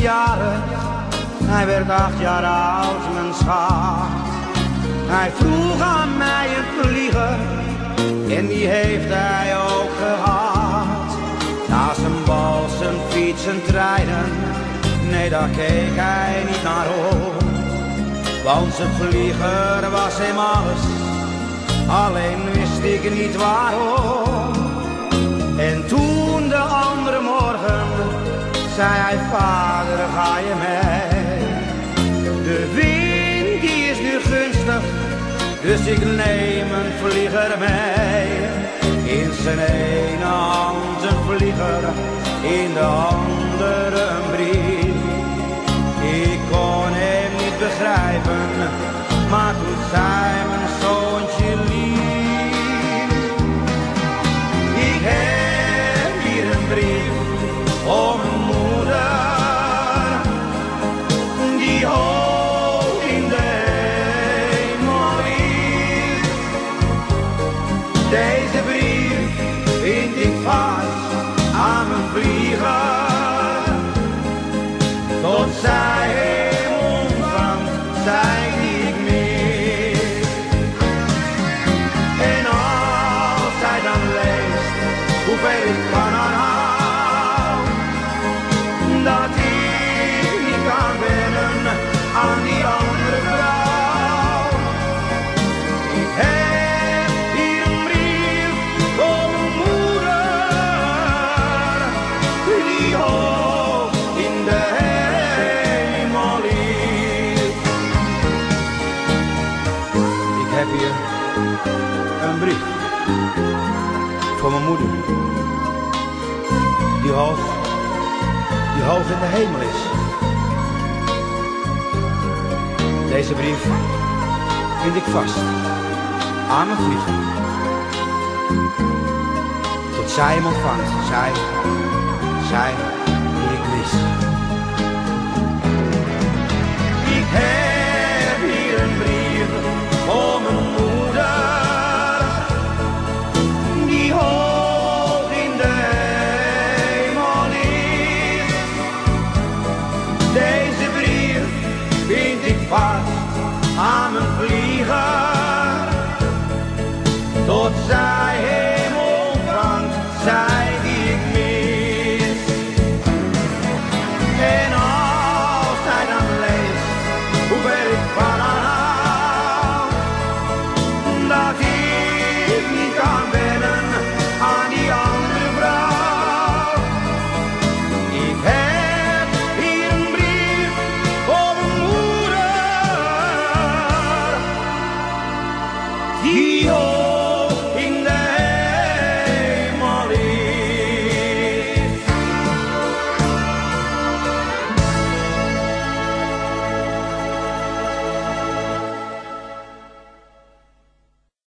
jarig, hij werd 8 jaar oud, mijn schat. Hij vroeg aan mij een vlieger, en die heeft hij ook gehad. Naast een bal, zijn fiets en treinen, nee daar keek hij niet naar op. Want zijn vlieger was hem alles, alleen wist ik niet waarom. En toen de andere morgen zei hij, vader ga je mee? De wind die is nu gunstig, dus ik neem een vlieger mee. In zijn ene hand een vlieger, in de andere een brief. Ik kon hem niet begrijpen, maar toen zei mijn zoontje lief. Ik heb hier een brief om een moeder, die hoog in de hemel is. Deze brief vind ik vast aan mijn vlieger, tot zij hem ontvangt, zij die ik mis. En als zij dan leest hoeveel ik van haar hou, dat ik niet kan wennen aan die andere vrouw. Ik heb hier een brief voor mijn moeder, die hoog in de hemel is. Ik heb hier een brief voor mijn moeder, die hoog in de hemel is. Deze brief vind ik vast aan mijn vlieger, tot zij hem ontvangt, zij